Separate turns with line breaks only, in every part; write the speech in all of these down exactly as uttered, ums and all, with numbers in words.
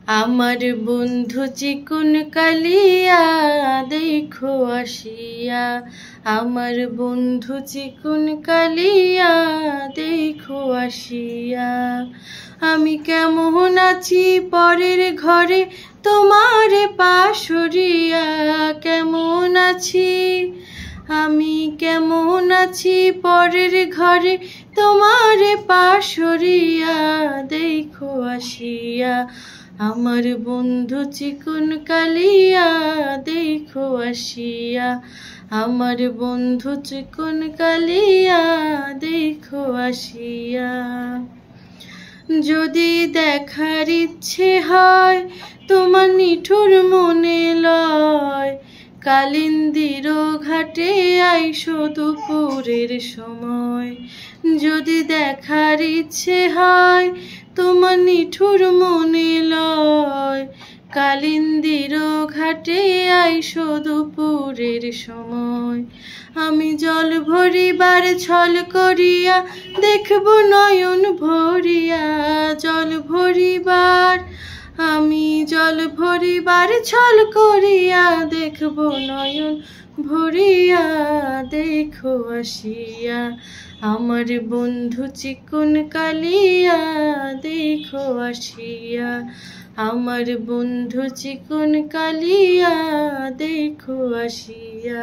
আমার বন্ধু চিকুন কালিয়া দেখো আসিয়া, আমার বন্ধু চিকুন কালিয়া দেখো আসিয়া। আমি কেমন আছি পরের ঘরে তোমার পাশরিয়া, কেমন আছি আমি কেমন আছি পরের ঘরে তোমার পাশরিয়া দেখো আসিয়া। আমার বন্ধু চিকুন কালিয়া দেখো আসিয়া, আমার বন্ধু চিকুন কালিয়া দেখো আসিয়া। যদি দেখার ইচ্ছে হয় তোমার নিঠুর মনে লয়, কালিন্দির ঘাটে আইসো দুপুরের সময়। যদি দেখার ইচ্ছে হয় তোমার নিঠুর মনে লয়, কালিন্দির ঘাটে আইসো দুপুরের সময়। আমি জল ভরিবার ছল করিয়া দেখব নয়ন ভরিয়া, জল ভরিবার আমি জল ভরিবার ছল করিয়া দেখব নয়ন ভরিয়া দেখো আসিয়া। আমার বন্ধু চিকুন কালিয়া দেখো আসিয়া, আমার বন্ধু চিকুন কালিয়া দেখো আসিয়া।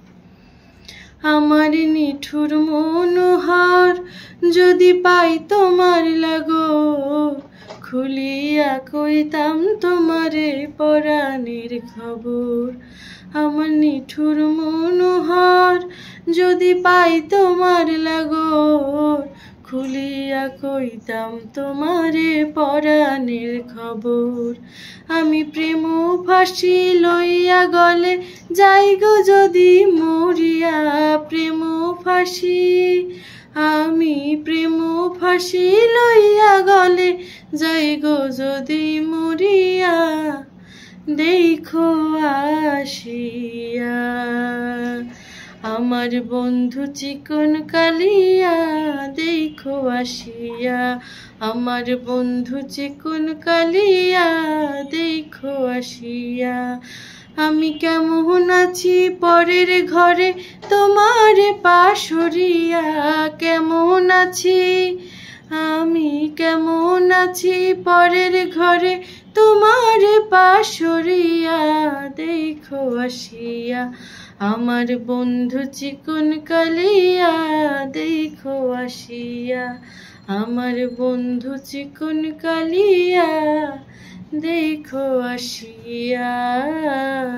আমার নিঠুর মনোহর যদি পাই তোমার লাগো, খুলিয়া কইতাম তোমারে পরাণের খবর। আমার নিঠুর মনোহর যদি পাই তোমার লাগো, খুলিয়া কইতাম তোমারে পরাণের খবর। আমি প্রেম ফাঁসি লইয়া গলে যাই গো যদি মরিয়া, প্রেম ফাঁসি আমি প্রেম ফাঁসি লইয়া গলে যাই গো যদি মরিয়া দেখো আসিয়া। আমার বন্ধু চিকুন কালিয়া দেখো আসিয়া, আমার বন্ধু চিকুন কালিয়া দেখো আসিয়া। আমি কেমন আছি পরের ঘরে তোমার পাশরিয়া, কেমন আছি আমি কেমন আছি পরের ঘরে তোমার পাশরিয়া দেখো আসিয়া। আমার বন্ধু চিকুন কালিয়া দেখো আসিয়া, আমার বন্ধু চিকুন কালিয়া দেখো আসিয়া।